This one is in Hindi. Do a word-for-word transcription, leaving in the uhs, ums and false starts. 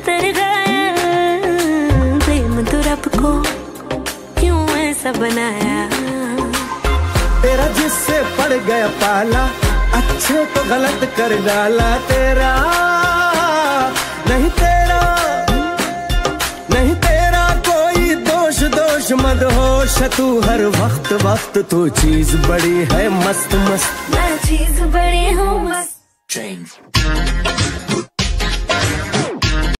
उतर गया। प्रेम तो रब को क्यों ऐसा बनाया। तेरा जिससे पड़ गया पाला, अच्छे को गलत कर डाला। तेरा नहीं तेरा नहीं तेरा कोई दोष दोष मत होश तू हर वक्त वक्त। तू चीज बड़ी है मस्त मस्त, मैं चीज बड़ी हूँ मस्त। Change.